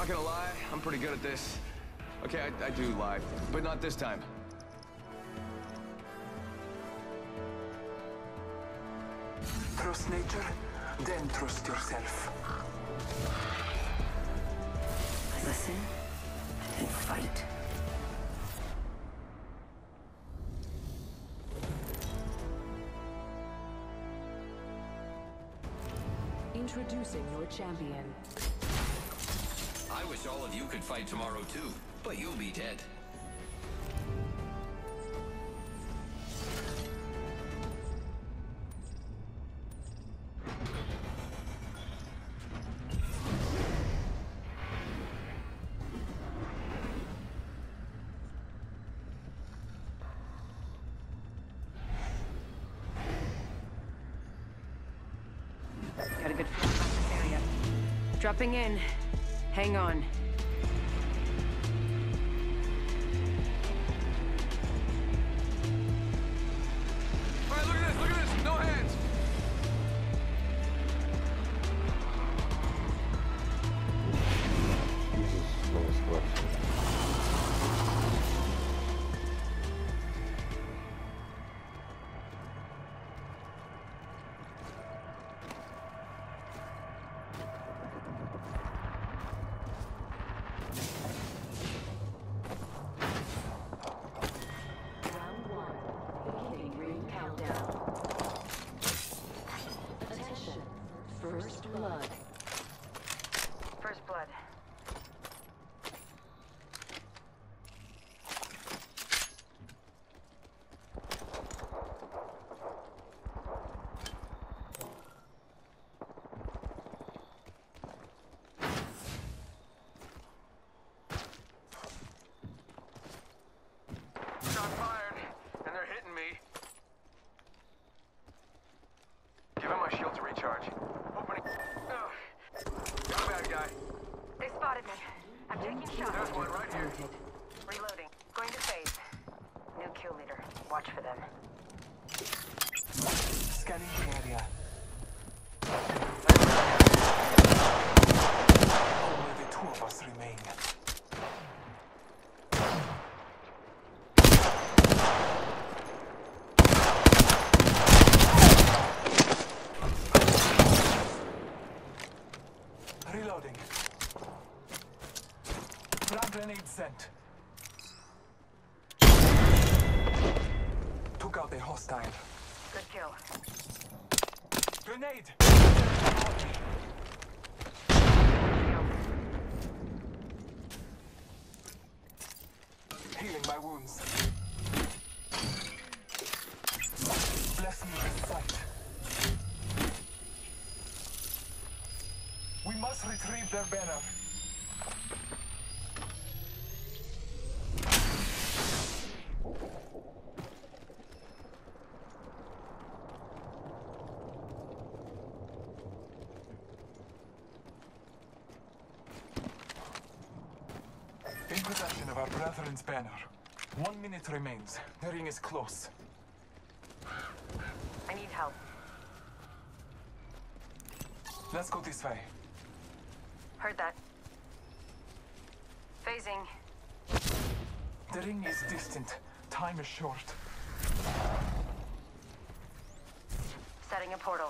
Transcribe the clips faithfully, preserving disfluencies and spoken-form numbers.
Not gonna lie, I'm pretty good at this. Okay, I, I do lie, but not this time. Trust nature, then trust yourself. Listen and fight. Introducing your champion. I wish all of you could fight tomorrow too, but you'll be dead. Got a good feel about this area. Dropping in. Hang on. All right, look at this, look at this, no hands. Jesus, slowest question. First blood. First blood. Shot fired, and they're hitting me. Give him my shield to recharge. Opening. Ugh. Got a bad guy. They spotted me. I'm taking shots. There's one right here. Reloading. Going to phase. New kill leader. Watch for them. Scanning the area. Only the two of us remain. Reloading. Frag grenade sent. Took out a hostile. Good kill. Grenade! Healing my wounds. Bless me with sight. We must retrieve their banner. In possession of our brethren's banner. One minute remains. The ring is close. I need help. Let's go this way. Heard that. Phasing. The ring is distant. Time is short. Setting a portal.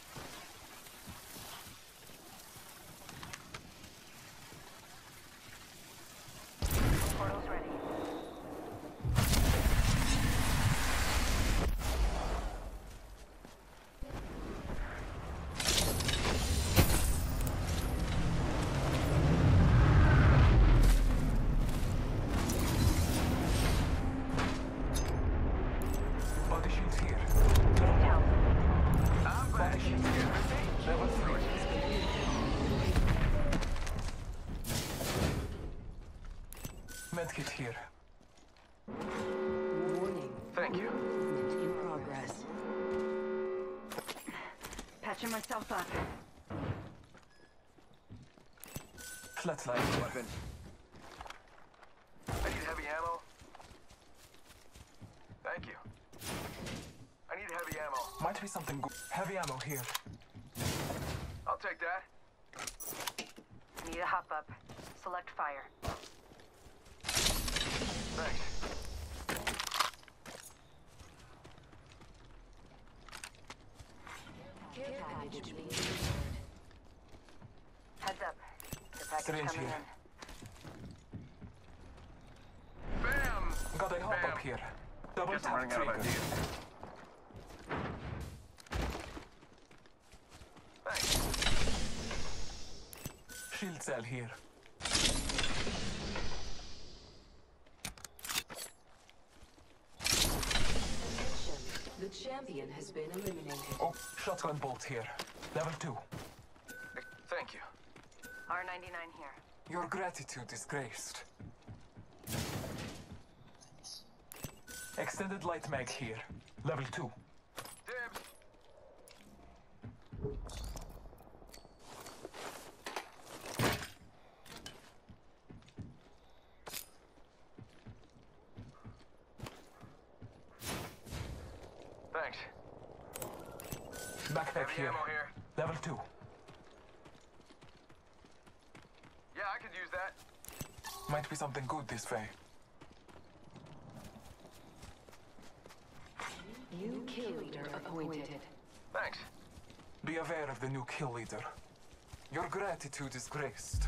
Portal's ready. Body shields here. Need help. I'm back. Body shields here. Level three. Medkit here. Warning. Thank you. Movement in progress. Patching myself up. Flatline. Weapon. I need heavy ammo. Thank you. I need heavy ammo. Might be something good. Heavy ammo here. I'll take that. Need a hop up. Select fire. Thanks. Care package being Heads up. The package Syringe coming here. in. Bam! Got a hop Bam. up here. Double Guess I'm tap running out of trigger. ideas. Thanks. Shield cell here. The champion has been eliminated. Oh, shotgun bolt here. Level two. Thank you. R ninety-nine here. Your gratitude is graced. Extended light mag here. Level two. Dibs. Thanks. Backpack Heavy here. ammo here. Level two. Yeah, I could use that. Might be something good this way. New kill leader appointed. Thanks. Be aware of the new kill leader. Your gratitude is graced.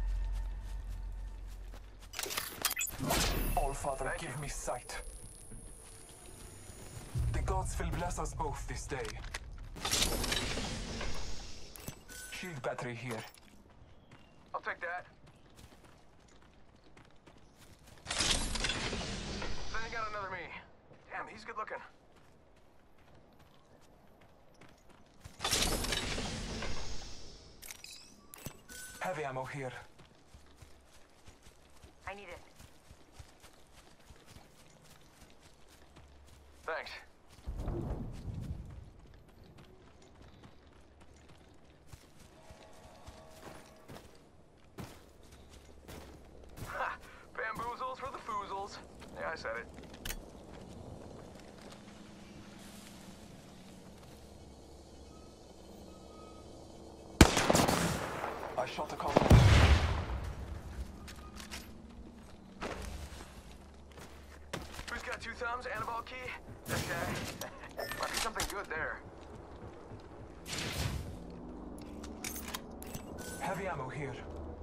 All Father, Thank give you. me sight. The gods will bless us both this day. Shield battery here. I'll take that. Sending out another me. Damn, he's good looking. Heavy ammo here. I need it. Thanks. Ha! Bamboozles for the foozles. Yeah, I said it. I shot a couple. Who's got two thumbs and a ball key? That guy. Might be something good there. Heavy ammo here.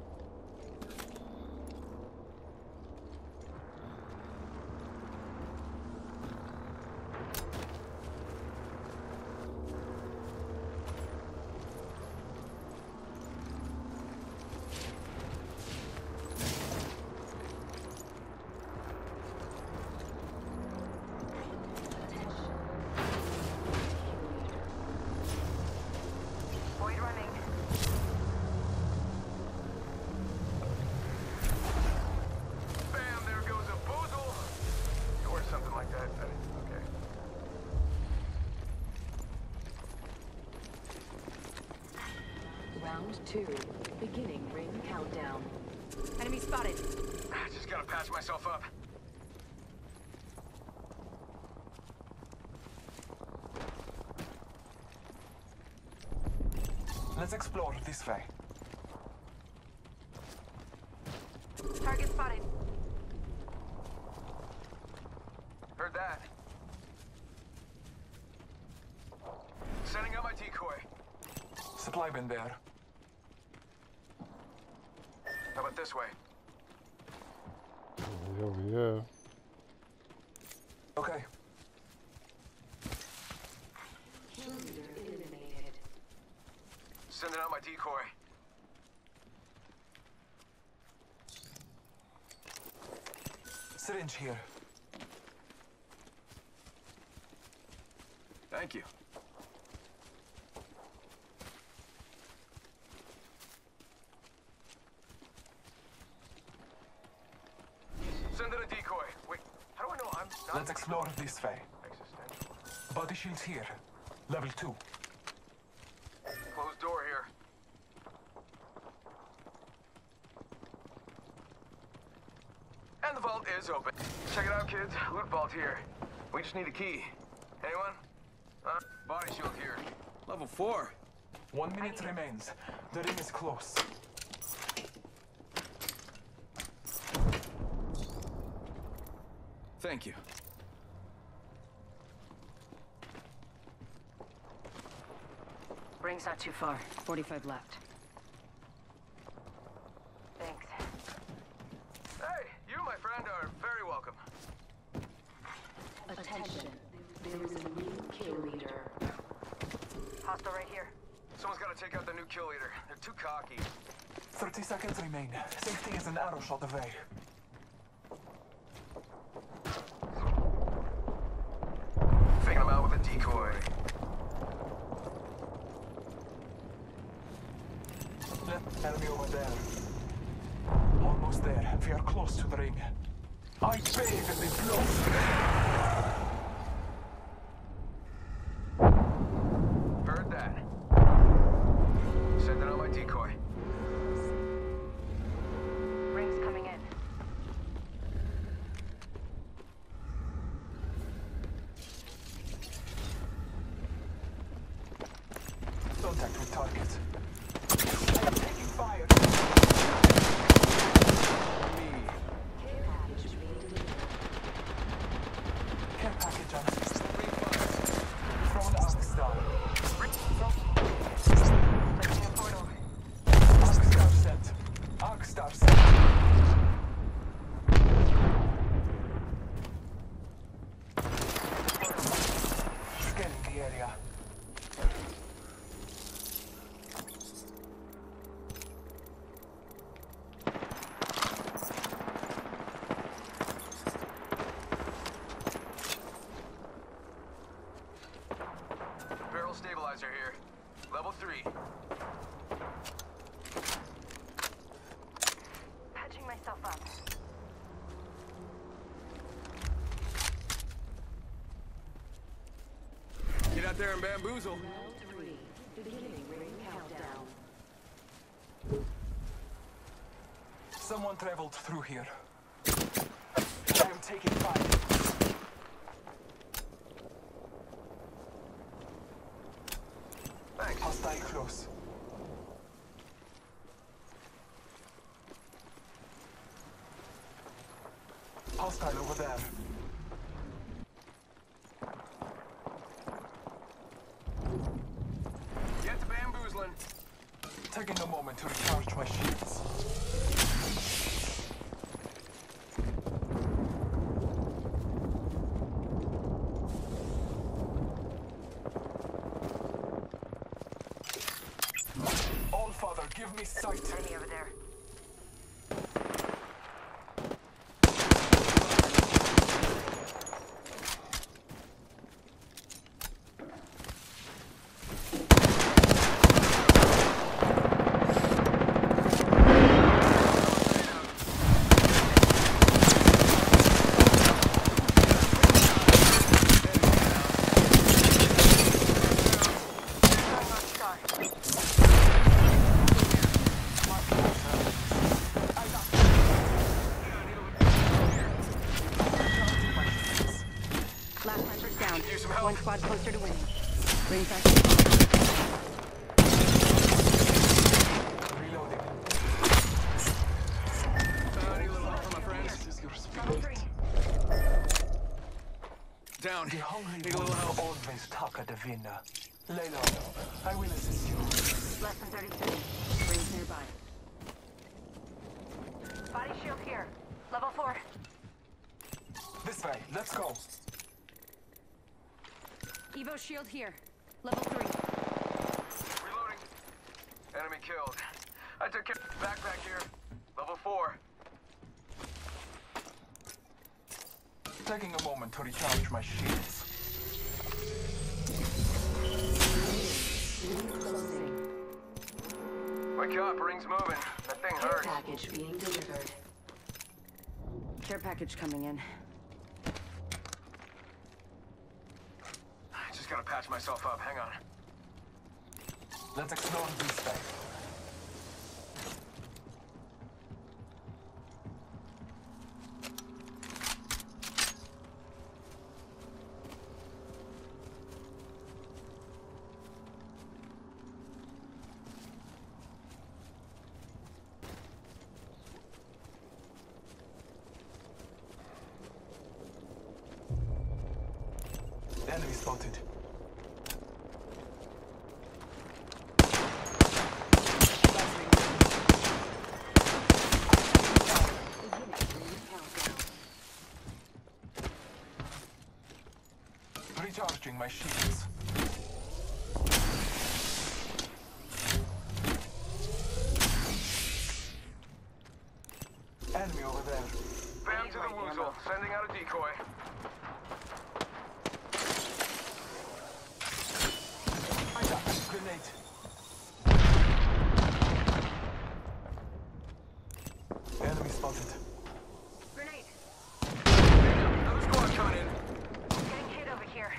Void running. Bam, there goes a boozle. Or something like that. I- Okay. Round two. Beginning ring countdown. Enemy spotted. I just gotta patch myself up. Let's explore this way. Target spotted. Heard that. Sending out my decoy. Supply bin there. How about this way? Over here. Okay. Kill leader eliminated. Sending out my decoy. Syringe here. Thank you. Send in a decoy. Wait, how do I know I'm not Let's explore this way. existential? Body shields here. Level two. Closed door here. And the vault is open. Check it out, kids. Loot vault here. We just need a key. Anyone? Uh, body shield here. Level four. One minute remains. The ring is close. Thank you. Ring's not too far. forty-five left. Thanks. Hey, you, my friend, are very welcome. Attention. There is a new kill leader. Hostile right here. Someone's got to take out the new kill leader. They're too cocky. thirty seconds remain. Safety is an arrow shot away. Faking them out with a decoy. Enemy over there. Almost there. We are close to the ring. I bathe in the blood. Heard that. Sending out my decoy. Ring's coming in. Contact with target. I am taking fire. Care package being delivered. Care package on us. Throw an arc star. Placing a portal. Arc star set. Arc star set. Scanning the area. Barrel stabilizer here. Level three. Patching myself up. Get out there and bamboozle. Round three. Beginning ring countdown. Someone traveled through here. I am taking fire. Thanks. Hostile close. Hostile over there. Get to bamboozling. Taking a moment to recharge my shields. All Father, give me sight. Enemy over there. Last hunter's down. Use some help. One squad closer to winning. Ring's back. Reloading. Uh, need a little help from my friends. This is your Level spirit. three. Down. The hungry Need a little help. always talk at the vinna. Lay low. I will assist you. Less than thirty seconds. Ring's nearby. Body shield here. Level four. This way. Let's go. Evo shield here. Level three. Reloading. Enemy killed. I took care. Backpack here. Level four. Taking a moment to recharge my shields. Ring closing. Wake up, ring's moving. That thing Care hurts. package being delivered. Care package coming in. I just gotta patch myself up. Hang on. Let's explore this way. Enemy spotted. Recharging my shields. Enemy over there. Bam to the woozle. Sending out a decoy. I got a grenade. Enemy spotted. Grenade. Another squad coming in. Getting hit over here.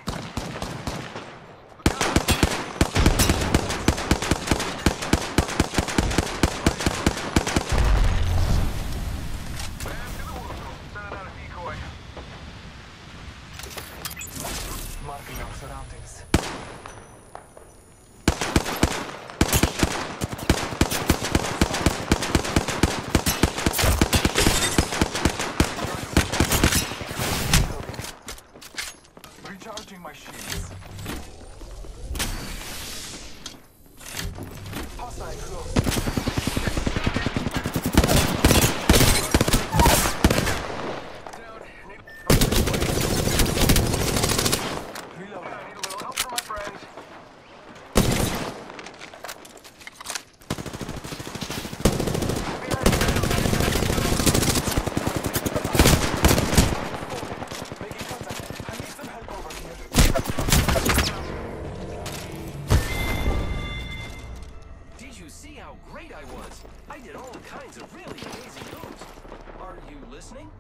Bam to the woozle. Sending out a decoy. Marking our surroundings. Recharging my shields. Hostile close. Down. Need, Reloading. I need a little help from my friends. Making contact. I need some help over here. Did you see how great I was? I did all kinds of really amazing moves. Are you listening?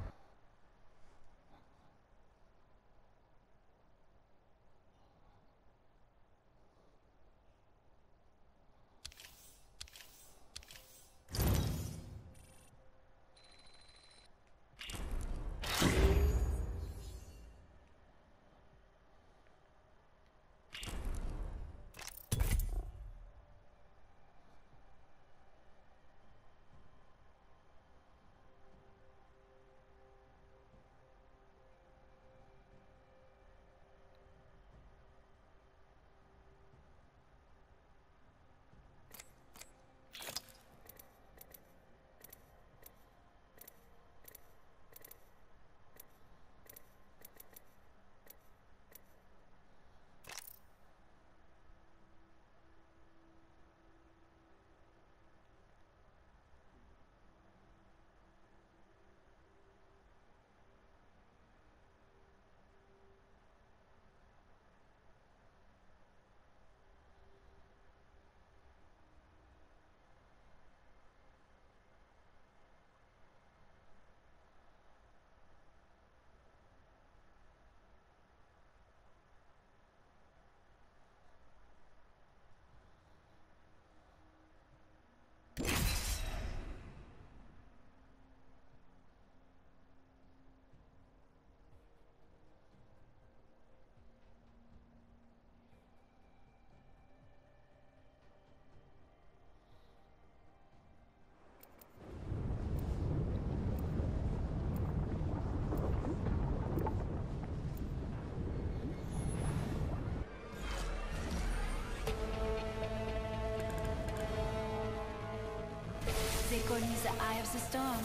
They call me the Eye of the Storm.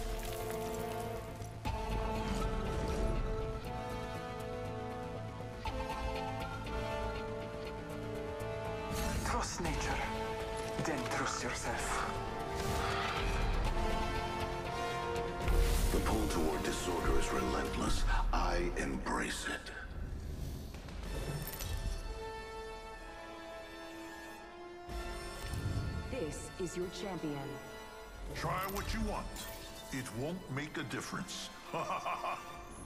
Trust nature, then trust yourself. The pull toward disorder is relentless. I embrace it. This is your champion. Try what you want. It won't make a difference. Ha ha ha ha!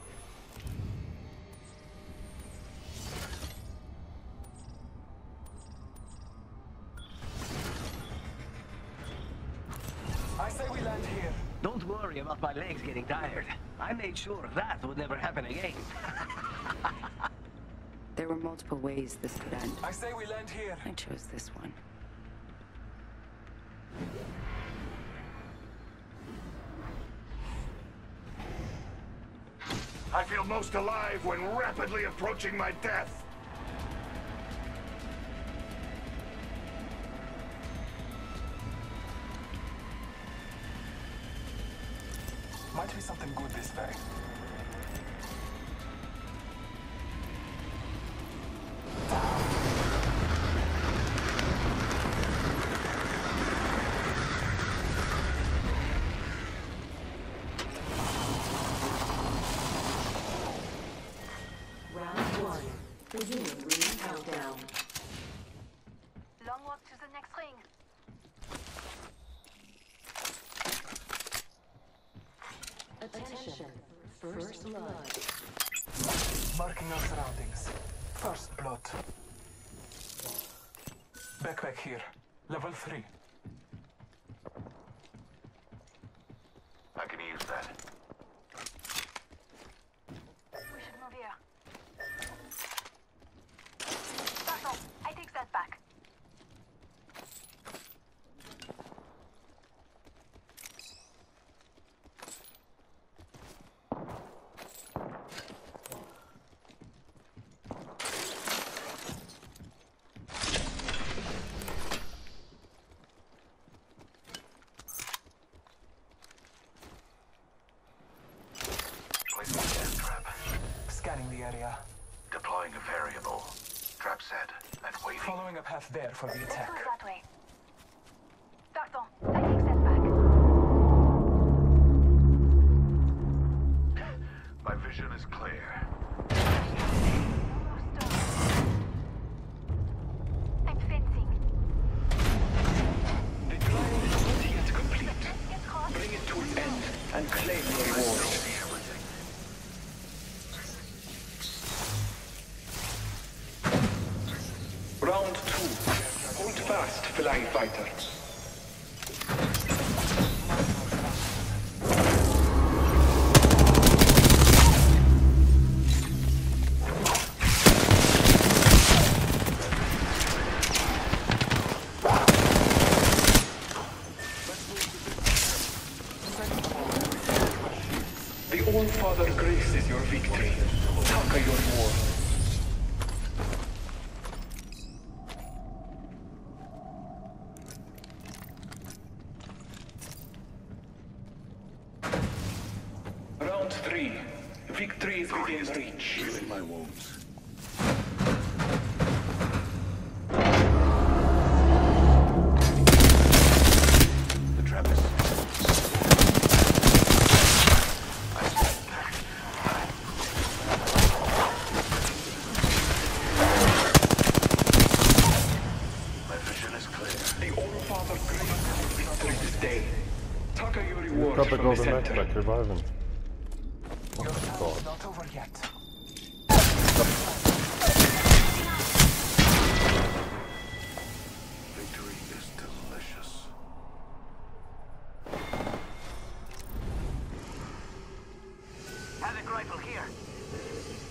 I say we land here. Don't worry about my legs getting tired. I made sure that would never happen again. There were multiple ways this could end. I say we land here. I chose this one. I feel most alive when rapidly approaching my death. Might be something good this way. Round one. Beginning ring countdown. Long walk to the next ring. Attention. First blood. Marking our surroundings. First blood. Backpack here. Level three. I can use that. We should move here. Pardon, I take that back. Placing a death trap. Scanning the area. Deploying a variable. Trap set and waiting. Following a path there for the Let's attack. go that way. Pardon, I take that back. My vision is clear. I'm fencing. The trial is not yet complete. Let's get caught. Bring it to its end and claim your reward. Round two. Hold fast, flying fighter. The All-Father graces your victory. Taka your war. Round three. Victory is within reach. Healing my wounds. The trap is. My vision is clear. The All-Father graces your victory this day. Taka your reward Got the from the golden center. backpack reviving. Your Oh, time God. is not over yet. Victory is delicious. Havoc rifle here.